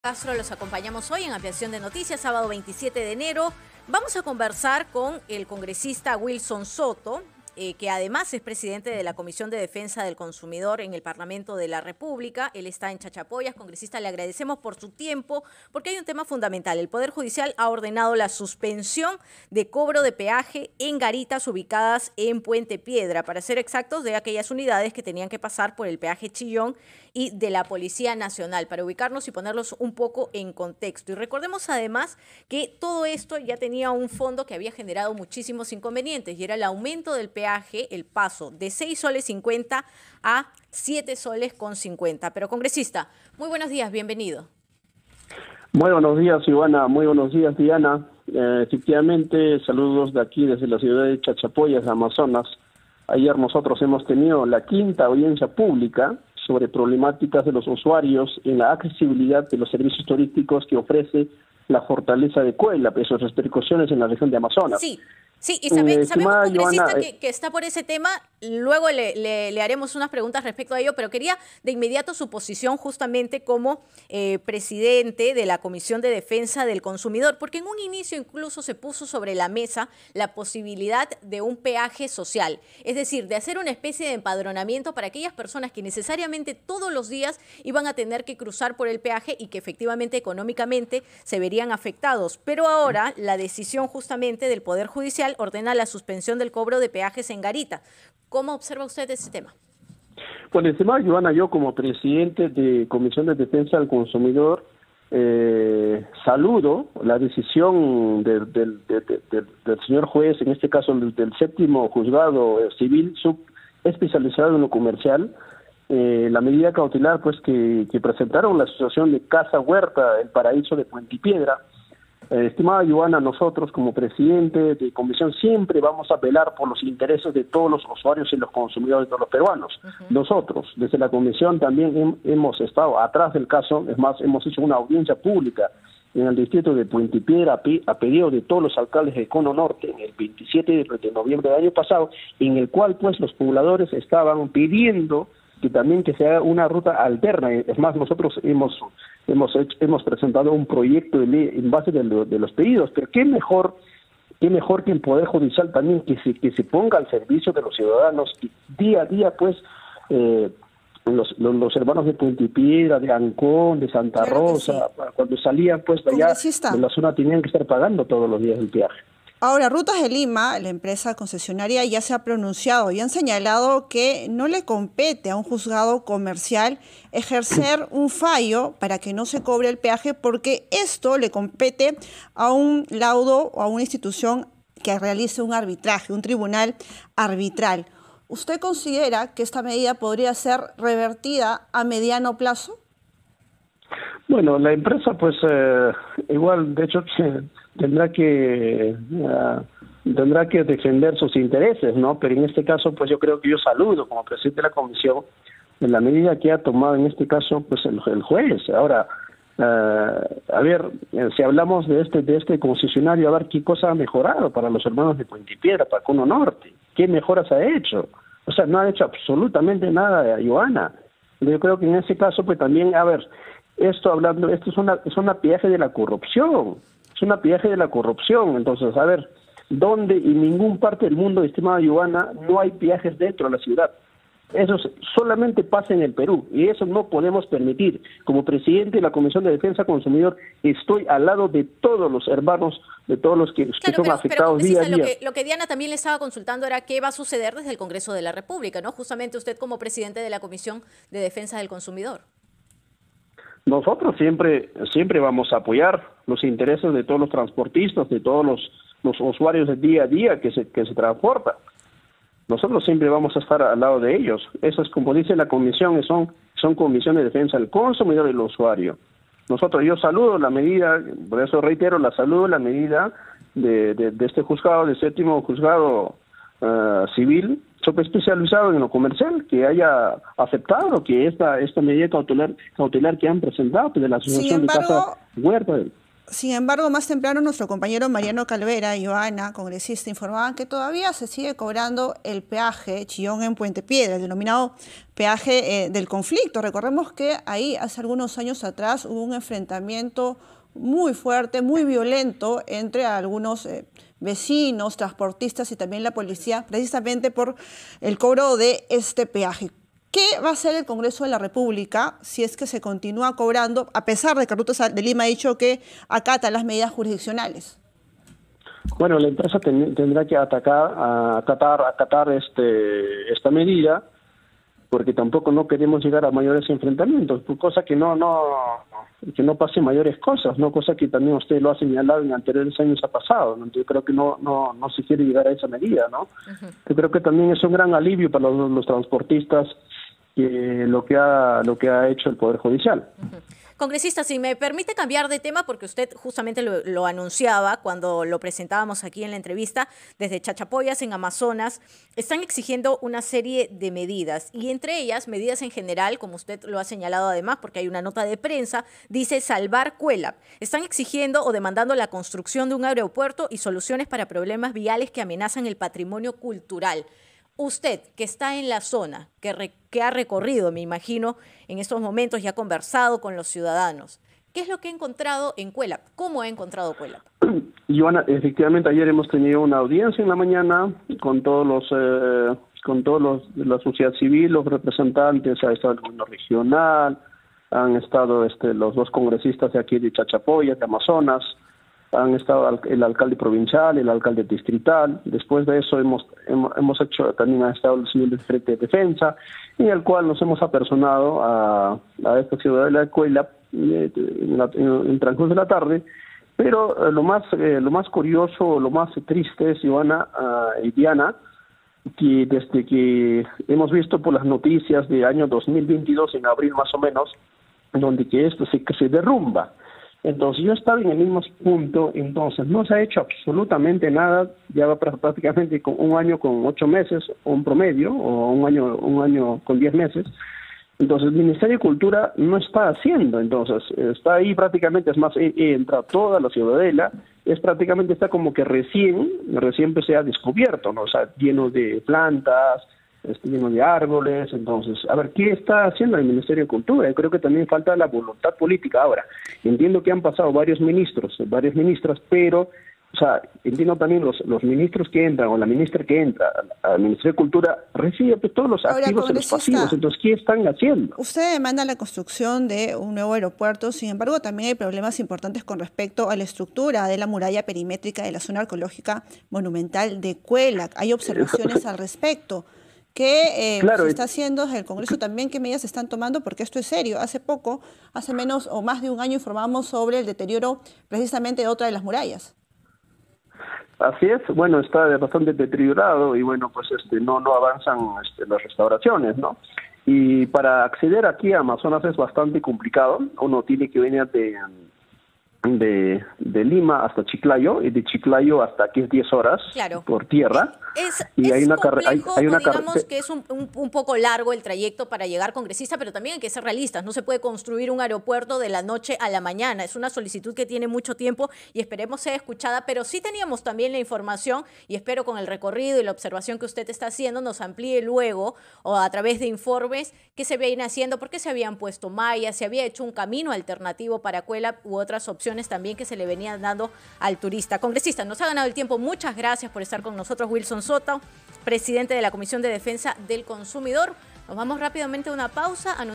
Castro, los acompañamos hoy en Ampliación de Noticias, sábado 27 de enero. Vamos a conversar con el congresista Wilson Soto, que además es presidente de la Comisión de Defensa del Consumidor en el Parlamento de la República. Él está en Chachapoyas. Congresista, le agradecemos por su tiempo, porque hay un tema fundamental. El Poder Judicial ha ordenado la suspensión de cobro de peaje en garitas ubicadas en Puente Piedra, para ser exactos, de aquellas unidades que tenían que pasar por el peaje Chillón y de la Policía Nacional, para ubicarnos y ponerlos un poco en contexto. Y recordemos además que todo esto ya tenía un fondo que había generado muchísimos inconvenientes, y era el aumento del peaje, el paso de 6 soles 50 a 7 soles con 50. Pero congresista, muy buenos días, bienvenido. Muy buenos días, Ivana. Muy buenos días, Diana. Efectivamente, saludos de aquí, desde la ciudad de Chachapoyas, Amazonas. Ayer nosotros hemos tenido la 5ª audiencia pública sobre problemáticas de los usuarios en la accesibilidad de los servicios turísticos que ofrece la Fortaleza de Cuelap, y sus repercusiones en la región de Amazonas. Sí, y sabemos, congresista, Joana, que está por ese tema. Luego le haremos unas preguntas respecto a ello, pero quería de inmediato su posición justamente como presidente de la Comisión de Defensa del Consumidor, porque en un inicio incluso se puso sobre la mesa la posibilidad de un peaje social, es decir, de hacer una especie de empadronamiento para aquellas personas que necesariamente todos los días iban a tener que cruzar por el peaje y que efectivamente económicamente se verían afectados. Pero ahora la decisión justamente del Poder Judicial ordena la suspensión del cobro de peajes en garita. ¿Cómo observa usted ese tema? Pues, estimada Joana, yo como presidente de Comisión de Defensa del Consumidor saludo la decisión del señor juez, en este caso del 7º Juzgado Civil Subespecializado en lo Comercial, la medida cautelar pues que presentaron la Asociación de Casa Huerta El Paraíso de Puente Piedra. Estimada Joana, nosotros como presidente de comisión siempre vamos a velar por los intereses de todos los usuarios y los consumidores de todos los peruanos. Nosotros, desde la comisión, también hemos estado atrás del caso. Es más, hemos hecho una audiencia pública en el distrito de Puente Piedra a pedido de todos los alcaldes de Cono Norte en el 27 de noviembre del año pasado, en el cual pues los pobladores estaban pidiendo que también que sea una ruta alterna. Es más, nosotros hemos presentado un proyecto de ley en base de los pedidos, pero qué mejor que el Poder Judicial también que se ponga al servicio de los ciudadanos, y día a día pues los hermanos de Puente Piedra, de Ancón, de Santa Rosa, cuando salían pues de allá de la zona tenían que estar pagando todos los días el peaje. Ahora, Rutas de Lima, la empresa concesionaria, ya se ha pronunciado y han señalado que no le compete a un juzgado comercial ejercer un fallo para que no se cobre el peaje, porque esto le compete a un laudo o a una institución que realice un arbitraje, un tribunal arbitral. ¿Usted considera que esta medida podría ser revertida a mediano plazo? Bueno, la empresa pues igual, de hecho, tendrá que defender sus intereses, ¿no? Pero en este caso, pues yo creo que yo saludo como presidente de la comisión en la medida que ha tomado en este caso pues el juez. Ahora, a ver, si hablamos de este concesionario, a ver qué cosa ha mejorado para los hermanos de Puente Piedra, para Cono Norte, qué mejoras ha hecho. O sea, no ha hecho absolutamente nada, Joana. Yo creo que en ese caso, pues también, a ver, esto es una peaje de la corrupción. Es una peaje de la corrupción. Entonces, a ver, ¿dónde en ningún parte del mundo, estimada Joana, no hay peajes dentro de la ciudad? Eso solamente pasa en el Perú, y eso no podemos permitir. Como presidente de la Comisión de Defensa Consumidor, estoy al lado de todos los hermanos, de todos los que son afectados día a día. Lo que Diana también le estaba consultando era qué va a suceder desde el Congreso de la República, ¿no? Justamente usted como presidente de la Comisión de Defensa del Consumidor. Nosotros siempre vamos a apoyar los intereses de todos los transportistas, de todos los usuarios de día a día que se transportan. Nosotros siempre vamos a estar al lado de ellos. Eso es, como dice la comisión, son comisiones de defensa del consumidor y del usuario. Yo saludo la medida, por eso reitero, la medida de este juzgado, del 7º Juzgado Civil, especializado en lo comercial, que haya aceptado que esta medida cautelar que han presentado de la Asociación de Casa Huerta. Sin embargo, más temprano nuestro compañero Mariano Calvera y Joana, congresista, informaban que todavía se sigue cobrando el peaje Chillón en Puente Piedra, el denominado peaje del conflicto. Recordemos que ahí hace algunos años atrás hubo un enfrentamiento muy fuerte, muy violento entre algunos vecinos, transportistas y también la policía, precisamente por el cobro de este peaje. ¿Qué va a hacer el Congreso de la República si es que se continúa cobrando, a pesar de que Ruta de Lima ha dicho que acata las medidas jurisdiccionales? Bueno, la empresa tendrá que acatar esta medida, porque tampoco no queremos llegar a mayores enfrentamientos, cosa que no pase mayores cosas, no, cosa que también usted lo ha señalado en anteriores años ha pasado, ¿no? Yo creo que no se quiere llegar a esa medida, ¿no? Yo creo que también es un gran alivio para los transportistas lo que ha hecho el Poder Judicial. Congresista, si me permite cambiar de tema, porque usted justamente lo anunciaba cuando lo presentábamos aquí en la entrevista, desde Chachapoyas en Amazonas, están exigiendo una serie de medidas, y entre ellas, medidas en general, como usted lo ha señalado además, porque hay una nota de prensa, dice salvar Cuelap. Están exigiendo o demandando la construcción de un aeropuerto y soluciones para problemas viales que amenazan el patrimonio cultural. Usted, que está en la zona, que ha recorrido, me imagino, en estos momentos y ha conversado con los ciudadanos, ¿qué es lo que ha encontrado en Cuelap? ¿Cómo ha encontrado Cuelap? Joana, efectivamente ayer hemos tenido una audiencia en la mañana con todos de la sociedad civil, los representantes, ha estado el gobierno regional, han estado los dos congresistas de aquí de Chachapoyas, de Amazonas, han estado el alcalde provincial, el alcalde distrital. Después de eso también ha estado el señor del Frente de Defensa, en el cual nos hemos apersonado a esta ciudad de la Cuelap en transcurso de la tarde. Pero lo más curioso, lo más triste es, Joana y Diana, que desde que hemos visto por las noticias de año 2022, en abril más o menos, donde que esto se derrumba. Entonces yo estaba en el mismo punto, entonces no se ha hecho absolutamente nada, ya va prácticamente con un año con 8 meses, o un promedio, o un año con 10 meses. Entonces el Ministerio de Cultura no está haciendo, entonces está ahí prácticamente, es más, entra toda la ciudadela, está como que recién se ha descubierto, ¿no? O sea, lleno de plantas, lleno de árboles. Entonces, a ver, ¿qué está haciendo el Ministerio de Cultura? Yo creo que también falta la voluntad política. Ahora, entiendo que han pasado varias ministras, pero, o sea, entiendo también los ministros que entran, o la ministra que entra al Ministerio de Cultura, recibe pues, todos los activos y los pasivos. Entonces, ¿qué están haciendo? Usted demanda la construcción de un nuevo aeropuerto, sin embargo, también hay problemas importantes con respecto a la estructura de la muralla perimétrica de la zona arqueológica monumental de Cuelap. Hay observaciones al respecto. ¿Qué se está haciendo desde el Congreso también? ¿Qué medidas se están tomando? Porque esto es serio. Hace menos o más de un año informamos sobre el deterioro precisamente de otra de las murallas. Así es, bueno, está bastante deteriorado y bueno, pues no avanzan las restauraciones, ¿no? Y para acceder aquí a Amazonas es bastante complicado. Uno tiene que venir de Lima hasta Chiclayo, y de Chiclayo hasta aquí es 10 horas, claro, por tierra. Digamos que es un poco largo el trayecto para llegar, congresista, pero también hay que ser realistas. No se puede construir un aeropuerto de la noche a la mañana. Es una solicitud que tiene mucho tiempo y esperemos sea escuchada, pero sí teníamos también la información y espero con el recorrido y la observación que usted está haciendo nos amplíe luego o a través de informes qué se viene haciendo, por qué se habían puesto mallas, se había hecho un camino alternativo para Cuelap u otras opciones también que se le venían dando al turista. Congresista, nos ha ganado el tiempo. Muchas gracias por estar con nosotros. Wilson Soto, presidente de la Comisión de Defensa del Consumidor. Nos vamos rápidamente a una pausa.